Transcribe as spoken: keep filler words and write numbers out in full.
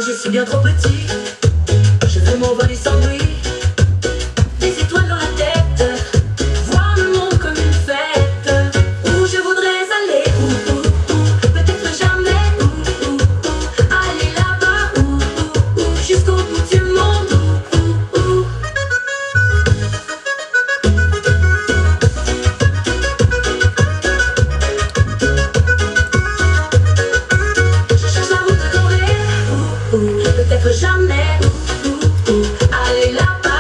je suis bien trop petit. Je veux m'envoler sans bruit, des étoiles dans la tête, voir le monde comme une fête. Où je voudrais aller, où, où, où, peut-être jamais, où, où, où, aller là-bas, où, où, où, jusqu'au bout du monde, où, où, où. Je cherche la route dorée, où, où, peut-être jamais, où, où, où, aller là-bas.